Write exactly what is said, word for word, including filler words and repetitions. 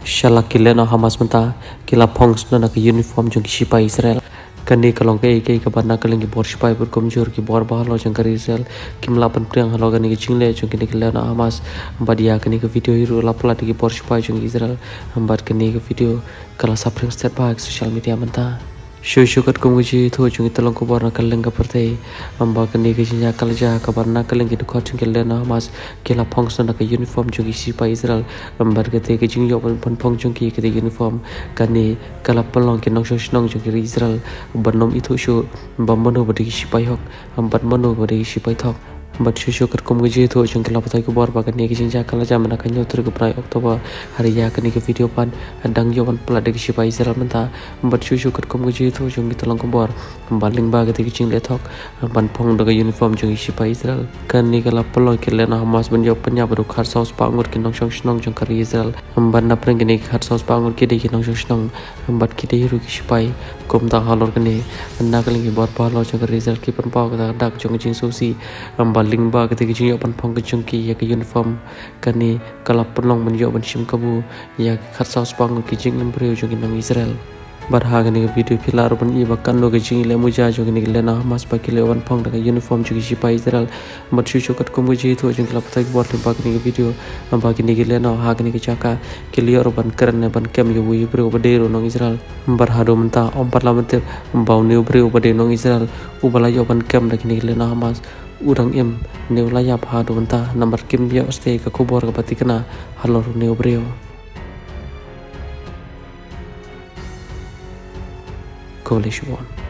Shala kile no Hamas menta kila pongs no nak uniform jong sipai Israel kani kalong ke ke kabarna kaling bor sipai ber komjor ki bor bahalo jong kari Israel kim lapan priang halo gani chingle jong kini kile no Hamas badia kani ke video hiru lapla di bor sipai jong Israel ambat kani ke video kala sapring step back social media menta Shu shu kat kum guji thu chung italong ko barna kaleng ka perte amba kani ke jinya kalja ka barna kaleng ki dukhat chung kele na Hamas kela function na ka uniform chung isi pa Israel ambar ke te ke jing yo pon phong chung ki ke uniform kani kala palong ki nong shosh nong chung ki Israel banom ithu shu bambono bodi si pa hok ambat mono bodi si pa thok but shu kat kum guji thu chung kela patai ko bar ba kani ke jinya kalja mana kan yo tur ko prai oktober hari ya kani ke video pan dang yo pan pala de si pa Israel menta but shu shu kat kum guji thu chung kita lang bor baling ba ke jing le thok ban phong daga uniform chung si pa Israel kan ni kala polo ke le na Hamas ban yo panya baru khar saus pangur ki nong shong snong chung kari Israel ban na preng ni khar saus pangur ki de ki nong shong snong bat ki de ru ki si pai kom ta halor kani na kaling ki bor palo chung kari Israel ki pan pa ka dak chung jing susi baling ba ke jing yo pan phong chung ki ya ki uniform kani kala pelong ban yo ban sim kabu ya khar saus pangur ki jing lembreu chung ki nong Israel barhaga ni video pilar ban iba kan no gajing le muja jo ni le na Hamas pa kile wan phong daga uniform ju si pa Israel mat shu shu kat kum ji to jing la patai bor ba ni video ba ni le na ha ni chaka clear ban karan ban kem yu wi bro badero no Israel barhado menta om parlament baw ne bro bade no Israel ubala yo ban kem daga ni le na Hamas urang em ne la ya pha do menta number kim ya ste ka khobor ka patikana halor ne bro Coalition one.